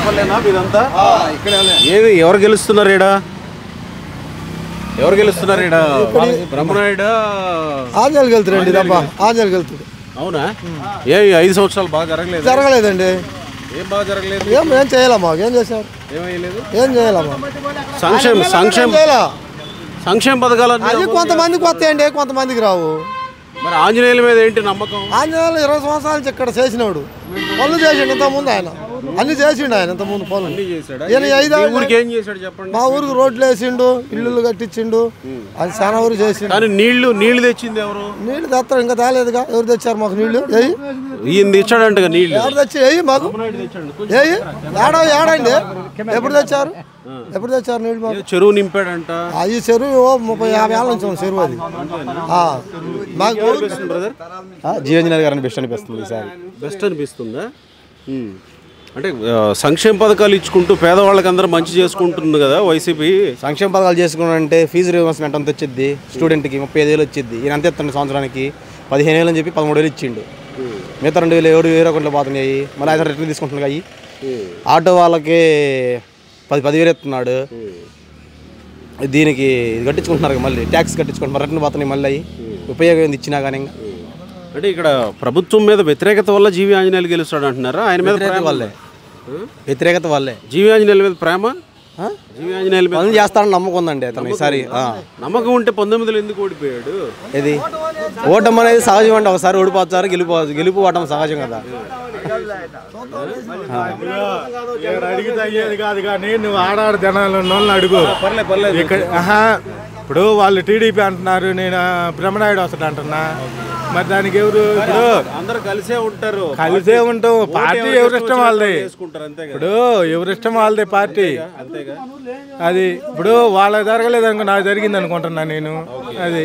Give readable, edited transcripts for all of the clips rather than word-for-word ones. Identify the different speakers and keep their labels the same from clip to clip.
Speaker 1: తాడేపల్లేనా మీదంతా? ఏది ఎవరు గెలుస్తున్నారు ఈడ? ఎవరు గెలుస్తున్నారు ఈడ? బ్రహ్మనాయుడు
Speaker 2: ఆంజనేయులు గెలుతారండి తప్ప ఆంజనేయులు గెలుతాడు.
Speaker 1: అవునా? ఏ 5 సంవత్సరాలు బాగా జరగలేదు?
Speaker 2: జరగలేదండి.
Speaker 1: ఏం బాగా జరగలేదు?
Speaker 2: ఏం చేయాలమ్మా? ఏం చేశారు?
Speaker 1: ఏమయ్యలేదు?
Speaker 2: ఏం చేయాలమ్మా?
Speaker 1: సంక్షేమ పథకాలు
Speaker 2: అది కొంతమందికి వస్తాయండి, కొంతమందికి రావు.
Speaker 1: మరి ఆంజనేయుల మీద ఏంటి నమ్మకం?
Speaker 2: ఆంజనేయులు 20 సంవత్సరాల నుంచి ఇక్కడ చేసినాడు, పనులు చేసిండు. ఇంతకుముందు ఆయన అన్ని చేసిండు. ఆయన ఇంతకుముందు పనులు
Speaker 1: ఏం చేశాడు చెప్పండి?
Speaker 2: మా ఊరికి రోడ్లు వేసిండు, ఇల్లు కట్టించిండు, అది చాలా ఊరు చేసిండు.
Speaker 1: కానీ నీళ్లు తెచ్చింది ఎవరు?
Speaker 2: నీళ్లు తెస్తారు, ఇంకా తేలేదుగా. ఎవరు తెచ్చారు మాకు నీళ్లు?
Speaker 1: ఈయన తెచ్చాడంట నీళ్లు.
Speaker 2: ఎవరు తెచ్చి మాకు ఏడండి? ఎప్పుడు తెచ్చారు? ఎప్పుడు తెచ్చారు నీళ్ళు? మాకు
Speaker 1: చెరువు నింపాడంట.
Speaker 2: ఈ చెరువు 30-50 ఏళ్ళ నుంచి చెరువు అది. మాకు
Speaker 3: జీవన్జనర్ గారిని బెస్ట్ అనిపిస్తుంది. ఈసారి
Speaker 1: బెస్ట్ అనిపిస్తుందా? అంటే సంక్షేమ పథకాలు ఇచ్చుకుంటూ పేదవాళ్ళకి అందరూ మంచి చేసుకుంటుంది కదా వైసీపీ.
Speaker 3: సంక్షేమ పథకాలు చేసుకున్నారంటే ఫీజు రియంబర్స్మెంట్ అంత వచ్చింది. స్టూడెంట్కి 35,000 వచ్చింది. ఈయన అంత ఇస్తాడు సంవత్సరానికి 15,000 అని చెప్పి 13,000 ఇచ్చిండు. మిగతా 2,000 వేరే అకౌంట్లో పోతున్నాయి. మళ్ళీ ఆయన రిటర్న్ తీసుకుంటున్నాయి. అవి ఆటో వాళ్ళకి 10,000 ఇస్తున్నాడు. దీనికి కట్టించుకుంటున్నారు, మళ్ళీ ట్యాక్స్ కట్టించుకుంటున్నారు, రిటర్న్ పోతున్నాయి. మళ్ళీ అవి ఉపయోగం ఇచ్చినా కానీ
Speaker 1: అంటే ఇక్కడ ప్రభుత్వం మీద వ్యతిరేకత వల్ల జీవి ఆంజనేయులు గెలుస్తాడు అంటున్నారా? ఆయన మీద
Speaker 3: వ్యతిరేకత వల్లే.
Speaker 1: జీవి ఆంజనేయుల మీద ప్రేమ, జీవి ఆంజనేయుల మీద
Speaker 3: చేస్తాడని నమ్మకం ఉందండి అతను. ఈసారి
Speaker 1: నమ్మకం ఉంటే 19లో ఎందుకు ఓడిపోయాడు?
Speaker 3: ఇది ఓటం అనేది సహజం అండి. ఒకసారి ఓడిపోతారు, గెలుపు ఓటం సహజం కదా.
Speaker 4: అడిగితే అయ్యేది కాదు కానీ నువ్వు ఆడాడు జనాలు ఉన్న వాళ్ళని అడుగు. ఇక్కడ ఇప్పుడు వాళ్ళు టీడీపీ అంటున్నారు, నేను బ్రహ్మనాయుడు వస్తాడు అంటున్నా. మరి దానికి ఎవరు? ఇప్పుడు
Speaker 1: అందరూ కలిసే ఉంటారు,
Speaker 4: కలిసే ఉంటాం. పార్టీ ఎవరిష్టం వాళ్ళది. ఇప్పుడు ఎవరిష్టం వాళ్ళది పార్టీ. అది ఇప్పుడు వాళ్ళకి జరగలేదు అనుకో, నాకు జరిగింది అనుకుంటున్నా నేను. అది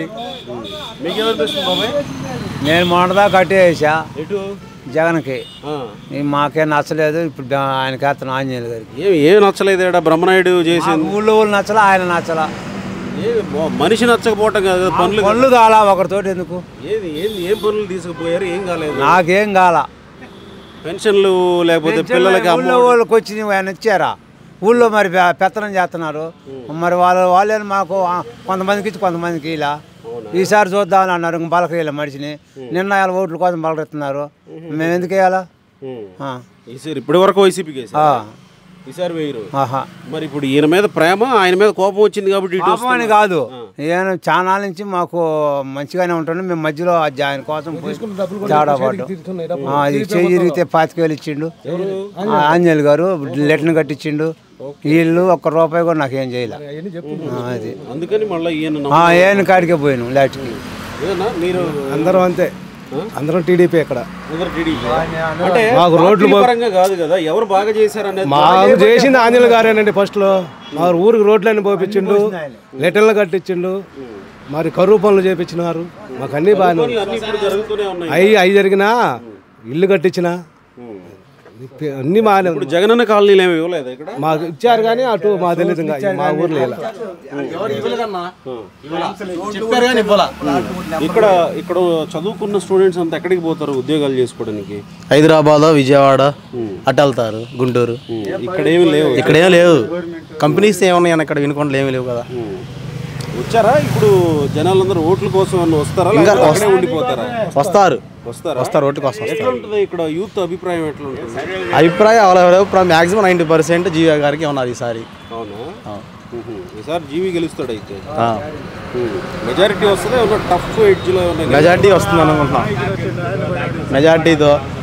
Speaker 5: నేను మొన్నదా కట్టేసా జగన్కి, మాకేం నచ్చలేదు. ఇప్పుడు ఆయనకి వేస్తాను ఆంజనేయులు గారికి.
Speaker 1: ఏం నచ్చలేదు? బ్రహ్మనాయుడు చేసి
Speaker 5: ఊళ్ళో నచ్చలా, ఆయన నచ్చలా.
Speaker 1: మనిషి నచ్చకపోవటం కాదు,
Speaker 5: పనులు కాలా ఒకరితోటి ఎందుకు?
Speaker 1: ఏం పనులు తీసుకుపోయారు? ఏం కాలేదు.
Speaker 5: నాకేం కాలా.
Speaker 1: పెన్షన్లు లేకపోతే పిల్లలకి
Speaker 5: ఊళ్ళో వాళ్ళకి వచ్చి ఆయన ఇచ్చారా? ఊళ్ళో మరి పెత్తనం చేస్తున్నారు. మరి వాళ్ళే మాకు కొంతమందికి ఇచ్చి కొంతమందికి ఇలా. ఈసారి చూద్దామని అన్నారు, ఇంక పలకరేయాలి మనిషిని. నిన్న వాళ్ళ ఓట్ల కోసం పలకరిస్తున్నారు. మేము ఎందుకు వేయాలా?
Speaker 1: ఇప్పటి వరకు వైసీపీకి ఈసారి వేయరు. మరి ఇప్పుడు ఈయన మీద ప్రేమ, ఆయన మీద కోపం వచ్చింది కాబట్టి
Speaker 5: అని కాదు. ఈయన చాలా నుంచి మాకు మంచిగానే ఉంటుంది. మేము మధ్యలో ఆయన కోసం తేడా పడ్డాం. చేరిగితే 25,000 ఇచ్చిండు ఆంజనేయులు గారు. లెటర్ని కట్టించిండు. వీళ్ళు ₹1 కూడా నాకేం చేయలే. అది
Speaker 1: అందుకని మళ్ళీ
Speaker 5: ఈయన కాడికే పోయాను లాట్కి.
Speaker 1: మీరు
Speaker 4: అందరం అంతే, అందరం టీడీపీ. ఇక్కడ
Speaker 1: మాకు రోడ్లు కాదు కదా, ఎవరు బాగా చేశారనేది
Speaker 4: మాకు చేసింది ఆంజనేయులు గారేనండి. ఫస్ట్ లో మా ఊరికి రోడ్లన్నీ పోపించిండు, లెటర్లు కట్టించిండు, మరి కరువు పనులు చేపించినారు. మాకు అన్ని బాగా అవి జరిగినా, ఇల్లు కట్టించిన అన్ని బాగానే.
Speaker 1: ఇప్పుడు జగనన్న కాలనీలు ఏమి ఇవ్వలేదు ఇక్కడ?
Speaker 4: మాకు ఇచ్చారు కానీ అటు మా తెలియదు, మా ఊర్లో
Speaker 1: ఇక్కడ చదువుకున్న స్టూడెంట్స్ అంతా ఎక్కడికి పోతారు ఉద్యోగాలు చేసుకోవడానికి?
Speaker 3: హైదరాబాద్, విజయవాడ అటు వెళ్తారు, గుంటూరు.
Speaker 1: ఇక్కడేమి లేవు.
Speaker 3: ఇక్కడేం లేవు. కంపెనీస్ ఏమన్నాయని ఇక్కడ వినుకొండలు ఏమి లేవు కదా.
Speaker 1: వచ్చారా ఇప్పుడు జనాలందరూ ఓట్ల కోసం వస్తారా, ఉండిపోతారా?
Speaker 3: వస్తారు ఓట్ల కోసం.
Speaker 1: ఎట్లా ఉంటుంది ఇక్కడ యూత్ అభిప్రాయం? ఎట్లా ఉంటుంది
Speaker 3: అభిప్రాయం? మ్యాక్సిమం 90% జీవి గారికి ఉన్నది ఈసారి.
Speaker 1: అవునా? ఈసారి జీవి గెలుస్తాడు అయితే. మెజారిటీ వస్తుంది. టఫ్ ఎడ్జ్లో
Speaker 3: మెజారిటీ వస్తుంది అనుకుంటున్నాం. మెజారిటీతో